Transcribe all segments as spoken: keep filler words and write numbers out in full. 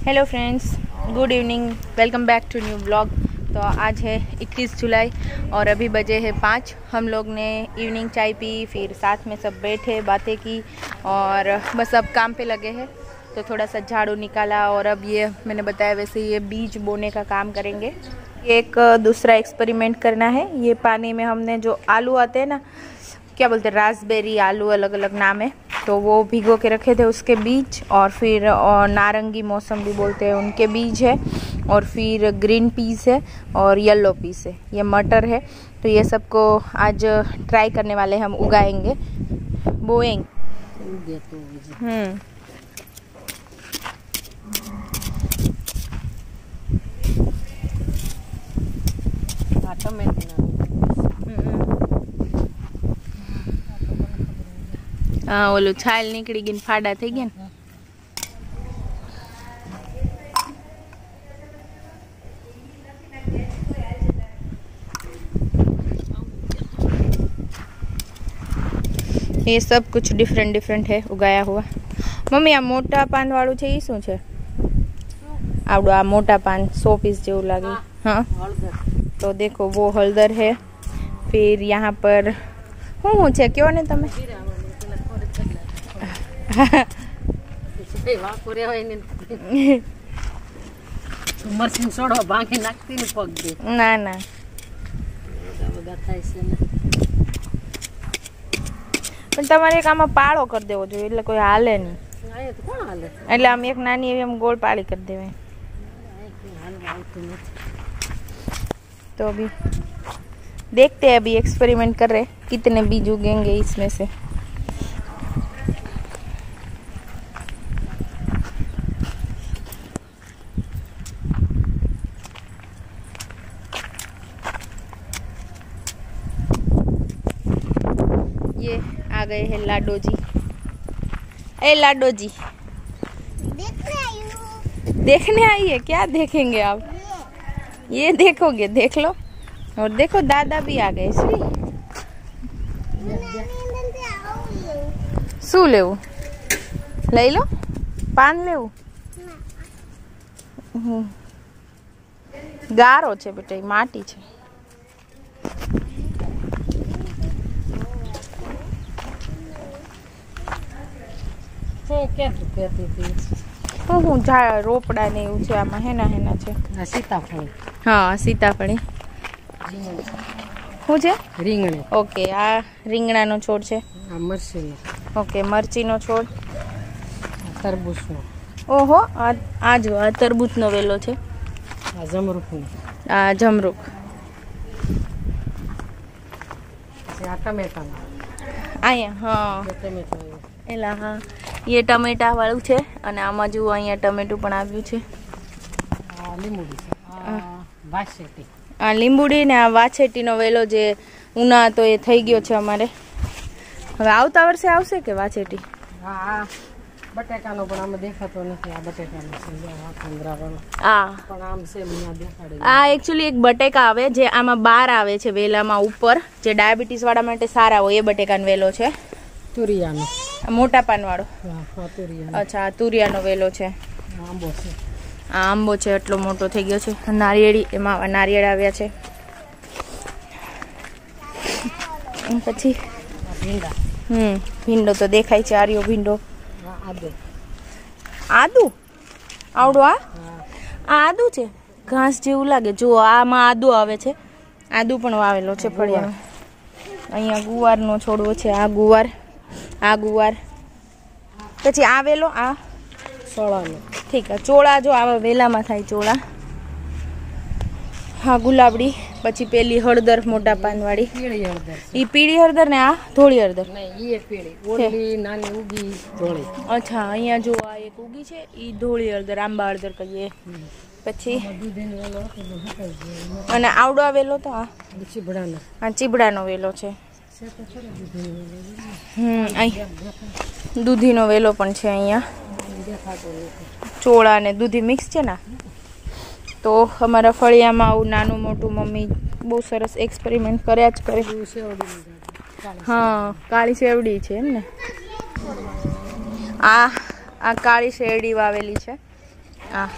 Hello friends, good evening, welcome back to new blog. तो आज है इक्कीस जुलाई और अभी बजे है पाँच। हम लोग ने इवनिंग चाय पी, फिर साथ में सब बैठे बातें की और बस अब काम पे लगे हैं। तो थोड़ा सा झाड़ू निकाला और अब ये मैंने बताया वैसे ये बीज बोने का काम करेंगे। ये एक दूसरा एक्सपेरिमेंट करना है। ये पानी में हमने जो आलू आते हैं ना, क्या बोलते हैं, रास्पबेरी आलू, अलग अलग नाम है, तो वो भिगो के रखे थे, उसके बीज, और फिर और नारंगी मौसम भी बोलते हैं उनके बीज है, और फिर ग्रीन पीस है और येलो पीस है, ये मटर है। तो ये सबको आज ट्राई करने वाले, हम उगाएंगे, बोएंगे। हम्म हाँ, ओલું છાલ નીકળી ગઈ, ફાડા થઈ ગયા ને। ये सब कुछ डिफरेंट डिफरेंट है उगाया हुआ। मम्मी आ मोटा पान वाળું છે ઈ શું છે? આવડો આ મોટા પાન सौ पीस જેવું લાગે। हाँ, तो देखो वो हल्दर है। फिर यहाँ पर હું હું છે કયો ને તમે? ના ના, પણ તમારે એક આમાં પાળો કરી દેવો જોઈએ, એટલે કોઈ હાલે નહીં। એટલે આમ એક નાની એવી આમ ગોળ પાળી કરી દેવાય। तो अभी देखते हैं, अभी एक्सपेरिमेंट कर रहे कितने बीज उगेंगे इसमें से। ये आ गए हैं लाडो जी। ए लाडो जी, देखने आई हूँ। देखने आई है? क्या देखेंगे आप? ये देखोगे, देख लो। और देखो दादा भी आ गए। श्री शू लेवू? लई लो, पान लेवू? गारो छे बेटा, माटी छे। હું ઝા રોપડા ને એવું છે આમાં, હેના હેના છે। સીતાફળી। हाँ, सीताफળી। શું છે? રીંગણી। ઓકે, આ રીંગણાનો છોડ છે। આ મરચીનો। ઓકે, મરચીનો છોડ। તરબૂચનો। ઓહો, આ આ જો આ તરબૂચનો વેલો છે। આ જમરૂખનો। આ જમરૂખ। આ ટમેટાનો। આયા हाँ, ટમેટા એલા हाँ, ये टमेटा वाळું છે અને આમાં જો અહીંયા ટમેટું પણ આવ્યું છે। આ લીંબુડી છે, આ વાછેટી। આ લીંબુડી ને આ વાછેટીનો વેલો જે ઉના તો એ થઈ ગયો છે અમારે। હવે આવતા વર્ષે આવશે કે વાછેટી? હા, આ બટેકાનો પણ આમાં દેખાતો નથી। આ બટેકાનો છે, આ પંદરાવાનો। આ પણ આમ છે, મને દેખાડે। આ एक्चुअली એક બટેકા આવે જે આમાં બાર આવે છે વેલામાં ઉપર, જે ડાયાબિટીસ વાળા માટે સારા હોય, એ બટેકાનો વેલો છે। તુરિયાનો मोटा पान वाळो। अच्छा, तुरियानो वेलो छे। आंबो छे, आ आंबो छे, એટલો મોટો થઈ ગયો છે। નારિયેળી, એમાં નારિયેળ આવ્યા છે। પછી ભીંડા। હમ ભીંડો તો દેખાય છે, આર્યો ભીંડો। આદુ। આદુ આવડો? આ આ આદુ છે, ઘાસ જેવું લાગે। જો આમાં આદુ આવે છે, આદુ પણ વાવેલો છે ફળિયામાં। અહીંયા ગુવારનો છોડવો છે, આ ગુવાર, આ ગુવાર। પછી આ વેલો, આ ચોળાનો। ઠીક છે, ચોળા જો આવા વેલામાં થાય ચોળા। હા, ગુલાબડી। પછી પેલી હળદર, મોટા પાનવાળી, પીળી હળદર। ઈ પીળી હળદર ને આ ધોળી હળદર? નહીં, ઈ એક પીળી, ઓલી નાની ઉગી ધોળી। અચ્છા, અહીંયા જો આ એક ઉગી છે, ઈ ધોળી હળદર, આંબા હળદર કહીએ। પછી અને આવડો વેલો તો આ ચીબડાનો, આ ચીબડાનો વેલો છે। હમ અહીં દૂધીનો વેલો પણ છે। અહીંયા ચોળા ને દૂધી મિક્સ છે ને। તો અમારા ફળિયામાં આવું નાનું મોટું મમ્મી બહુ સરસ એક્સપેરિમેન્ટ કર્યા જ કરે। હા, કાળી શેવડી છે એમ ને। આ આ કાળી શેરડી વાવેલી છે। આ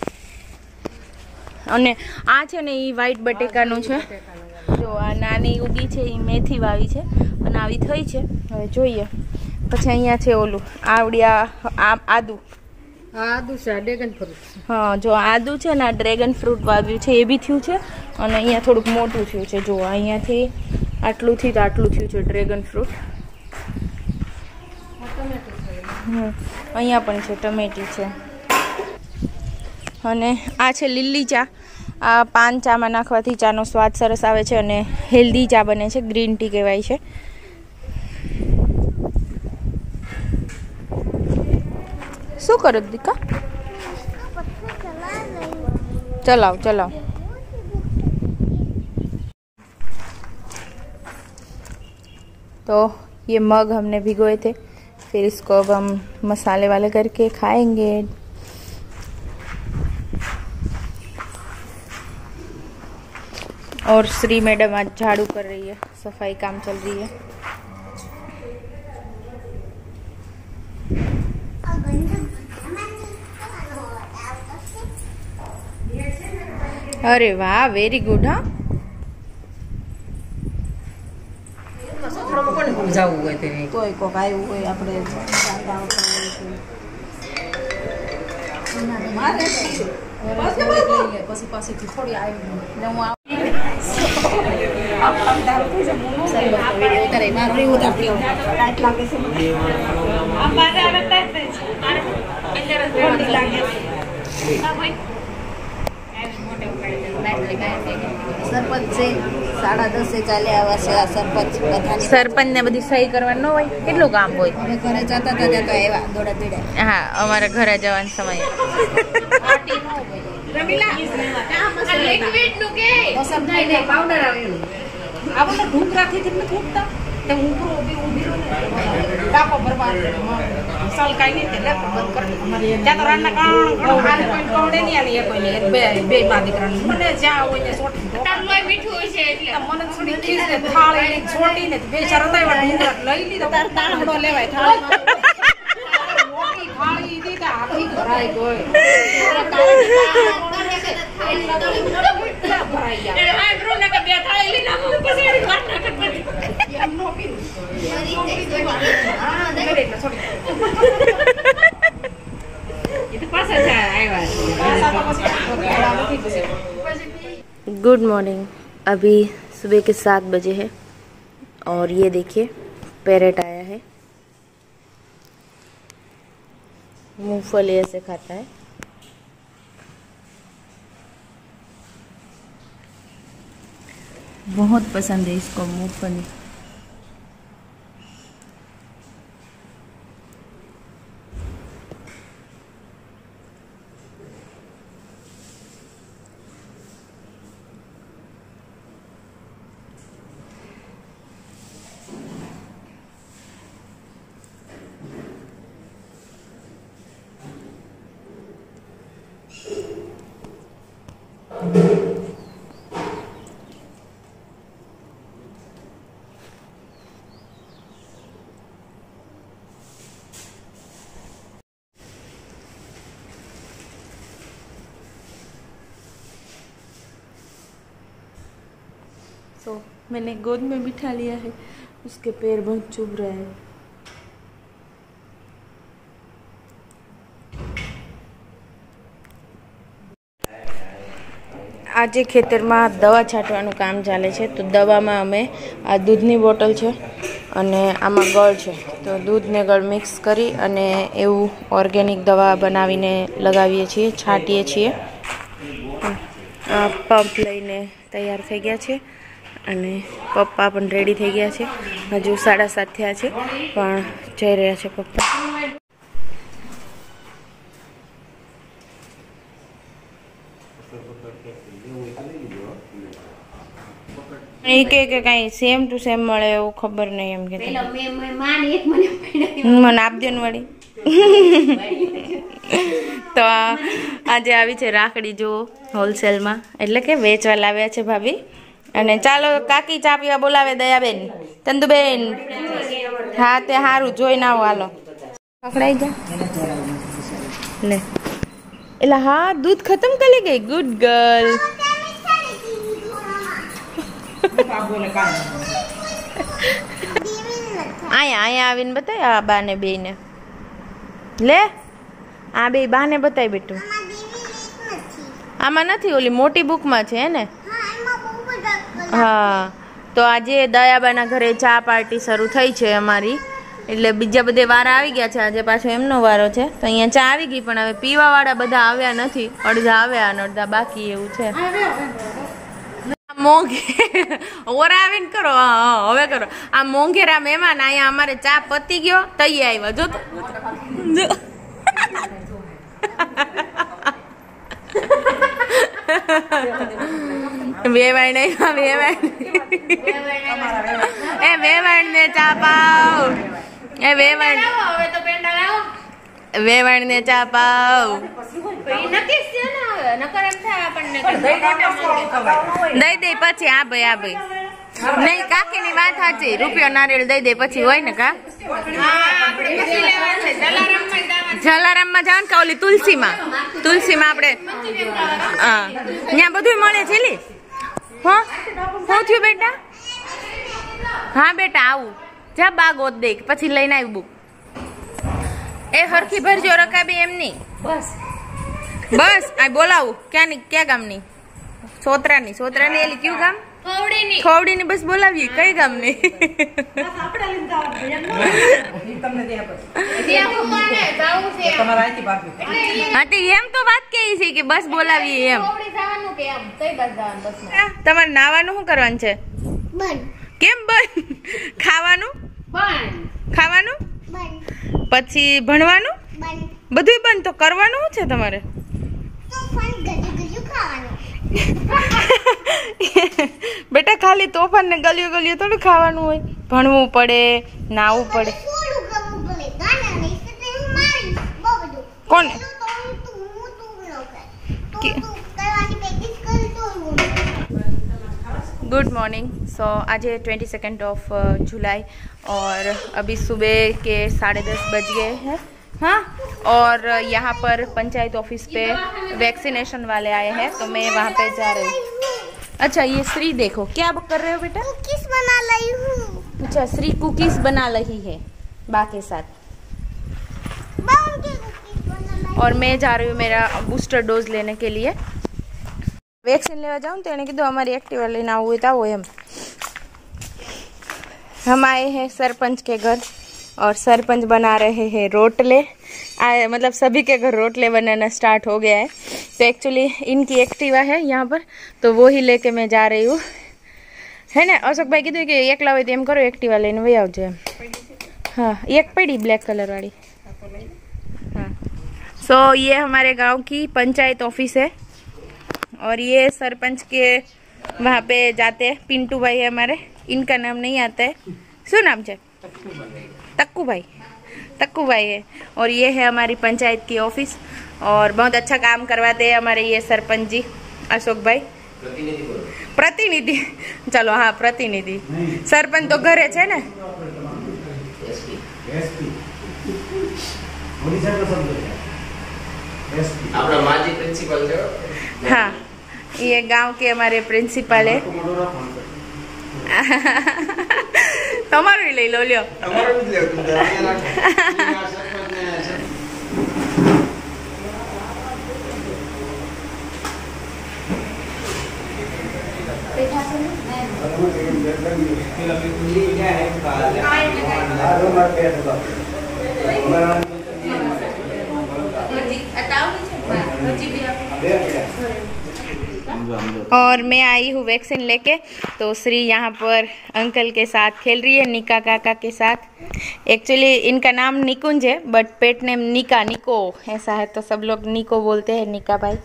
અને આ છે ને એ વ્હાઈટ બટેકાનું છે. જો આ નાની ઉગી છે એ મેથી વાવી છે અને આવી થઈ છે. હવે જોઈએ. પછી અહીંયા છે ઓલું આવડી આ આદુ આદુ છે ડ્રેગન ફ્રૂટ. હા જો આદુ છે ને આ ડ્રેગન ફ્રૂટ વાવ્યું છે એ બી થયું છે અને અહીંયા થોડુંક મોટું થયું છે. જો અહીંયાથી આટલુંથી તો આટલું થયું છે ડ્રેગન ફ્રૂટ. હમ અહીંયા પણ છે ટમેટી છે. અને આ છે લીલી ચા. આ પાન ચામાં નાખવાથી ચાનો સ્વાદ સરસ આવે છે અને હેલ્ધી ચા બને છે. ગ્રીન ટી કહેવાય છે. શું કરો દીકા? चलाओ चलाओ. तो ये मग हमने भिगोए थे, फिर इसको अब हम मसाले वाले करके खाएंगे. और श्री मैडम आज झाड़ू कर रही है, सफाई काम चल रही है. अरे वाह, वेरी गुड. हाँ કોઈ કોક આવ્યું હોય આપણે પછી પાછીથી થોડી આવી સરપંચ છે સાડા દસે ચાલ્યા આવા છે. આ સરપંચ બધાની સરપંચ ને બધી સહી કરવાનું ન હોય, કેટલું કામ હોય. અમે ઘરે જતા હતા ત્યાં તો આવ્યા દોડા પીડા. હા અમારા ઘરે જવાનો સમય. પાવડર આવે આપણે ઢૂંકરાથી નથી ફૂટતા તે ઉપર ઊભી ઊભી ટાપો બરબાદ સલકાઈ નહીં એટલે બંધ કરી ત્યાં તો રાણના કાણ આને કોઈ કોડે નહીં આલી કોઈ નહીં બે બે માં દીકરાને મને જ્યાં હોય ને સોટી તારલોય મીઠું હોય છે એટલે મને થોડી ખીસ ને થાળી છોટી ને બે શરતાઈ ઢૂંકરા લઈ લીધો તાર તાણડો લેવાય થાળી મોટી થાળી દીધા આખી ભરાઈ ગઈ ભરાઈ ગયા આ ડ્રો ને કે બે થાળી લીધા હું પછી વાત ના કરી એમ નો પીરું હા દે છોડી गुड मॉर्निंग. अभी सुबह के सात बजे है और ये देखिए पैरेट आया है. मूंगफली ऐसे खाता है. बहुत पसंद है इसको मूंगफली. तो मैंने गोद में बिठा लिया है. उसके पैर बहुत चुभ रहे हैं. આજે ખેતરમાં દવા છાંટવાનું કામ ચાલે છે. તો દવામાં અમે આ દૂધની બોટલ છે અને આમાં ગળ છે. તો દૂધ ને ગળ મિક્સ કરી અને એવું ઓર્ગેનિક દવા બનાવીને લગાવીએ છીએ, છાંટીએ છીએ. આ પંપ લઈને તૈયાર થઈ ગયા છે અને પપ્પા પણ રેડી થઈ ગયા છે. હજુ સાડા સાત થયા છે પણ જઈ રહ્યા છે પપ્પા. એ કે કે કઈ સેમ ટુ સેમ મળે એવું ખબર નહીં એમ કે મને આપ દે વળી. તો આજે આવી છે રાખડી જો હોલસેલમાં, એટલે કે વેચવા લાવ્યા છે ભાભી. અને ચાલો કાકી ચા પીવા બોલાવે દયાબેન, ચંદુબેન. હા તે સારું જોઈને આવો. હાલો પકડાઈ ગયા લે एला हाँ दूध खत्म कर गई गुड गर्ल आया आया आवीने बताय आ बा ने बे ने ले आ बे बा ने बताय बेटू आमा नहीं ओली मोटी बुक में है ने हाँ तो आज दयाबाना घरे चा पार्टी शुरू थई छे अमारी એટલે બીજા બધે વારા આવી ગયા છે આજે પાછો એમનો વારો છે તો અહીંયા ચા આવી ગઈ પણ હવે પીવા વાળા બધા આવ્યા નથી અડધા આવ્યા અને અડધા બાકી એવું છે મોંઘે ઓરા આવીને કરો હા હવે કરો આ મોંઘેરા મહેમાન અહીંયા અમારે ચા પતી ગયો તઈ આવ્યા જો વેવાણ નહીં વેવાણ એ વેવાણ ને ચા પાવ એ વેવાણ હવે તો પેંડા લાવો વેવાણ ને ચા પાવ નક્કી છે ને નકર એમ થાય આપણને દઈ દે પછી આ ભાઈ આ ભાઈ નહીં કાકી ની વાત સાચી રૂપિયો નારિયેળ દઈ દે પછી હોય ને કા જલારામ માં જાવ કે ઓલી તુલસી માં તુલસી માં આપણે હા ત્યાં બધું મળે છે લી હા શું થયું બેટા हाँ बेटा आऊ जा बाग ओद देख पछी लईने आई बुक ए हरखी भरजो रकाबी एम नहीं बस बस आ बोलाऊ क्या नहीं क्या गाम नहीं सोतरा नहीं सोतरा नहीं एली क्यों गाम खोवड़ी नहीं खोवड़ी नहीं बस बोलावी कई गाम नहीं बस आपडे लईने जाव ई तमने दे પછી દે હું માને જાવું છે તમાર આઈતી બાકી હા તે એમ તો વાત કેઈ છે કે બસ બોલાવી એમ खोवड़ी જવાનું કે એમ કઈ બસ જવાનું બસ તમાર નાવાનું શું કરવાનું છે બંધ કેમ બંધ ખાવાનું બંધ ખાવાનું બંધ પછી ભણવાનું બંધ બધું બંધ તો કરવાનું શું છે તમારે તોફાન ગજુ ગજુ ખાવાનું બેટા ખાલી તોફાન ને ગલિયો ગલિયો થોડું ખાવાનું હોય ભણવું પડે નાવું પડે કોને गुड मॉर्निंग सो आज ट्वेंटी सेकेंड ऑफ जुलाई और अभी सुबह के साढ़े दस बज गए हैं हाँ और यहाँ पर पंचायत ऑफिस पे वैक्सीनेशन वाले आए हैं तो मैं वहाँ पे जा रही हूँ। अच्छा ये श्री देखो क्या कर रहे हो बेटा कुकीज बना रही हूँ। अच्छा श्री कुकीज बना रही है बा के साथ और मैं जा रही हूँ मेरा बूस्टर डोज लेने के लिए वैक्सीन लेवा जाऊँ तो એને કીધું અમારી एक्टिवा लेना आવું तो आओ हम हम आए हैं सरपंच के घर और सरपंच बना रहे हैं रोटले आए मतलब सभी के घर रोटले बनाना स्टार्ट हो गया है तो एक्चुअली इनकी एक्टिवा है यहाँ पर तो वो ही लेके मैं जा रही हूँ है ना अशोक भाई कीधुं कि एकला होय तो एम करो एक्टिवा लईने वही आवजो हाँ एक पड़ी ब्लैक कलर वाली हाँ सो so, ये हमारे गांव की पंचायत ऑफिस है और ये सरपंच के वहाँ पे जाते हैं पिंटू भाई है हमारे इनका नाम नहीं आता है शू नाम है तक्कू भाई तक्कू भाई है और ये है हमारी पंचायत की ऑफिस और बहुत अच्छा काम करवाते हैं हमारे ये सरपंच जी अशोक भाई प्रतिनिधि चलो हाँ प्रतिनिधि सरपंच तो घरे छे ने हाँ ये गांव के हमारे प्रिंसिपल है તમારું લઈ લો લ્યો તમારું જ લ્યો તમે અહીંયા और मैं आई हूँ वैक्सीन लेके तो श्री यहाँ पर अंकल के साथ खेल रही है निका काका के साथ एक्चुअली इनका नाम निकुंज है बट पेट नेम निका निको ऐसा है तो सब लोग निको बोलते हैं निका भाई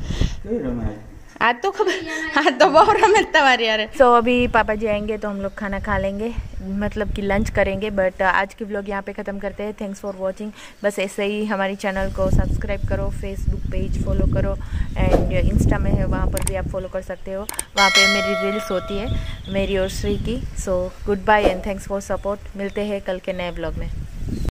आज तो खबर आज तो बहुत रमेश तुम्हारी यार सो so, अभी पापा जी आएंगे तो हम लोग खाना खा लेंगे मतलब कि लंच करेंगे बट आज की व्लॉग यहाँ पे ख़त्म करते हैं। Thanks for watching. बस ऐसे ही हमारी चैनल को सब्सक्राइब करो, फेसबुक पेज फॉलो करो एंड इंस्टा में है वहाँ पर भी आप फॉलो कर सकते हो। वहाँ पे मेरी रील्स होती है मेरी और श्री की। So goodbye and thanks for support. मिलते हैं कल के नए व्लॉग में।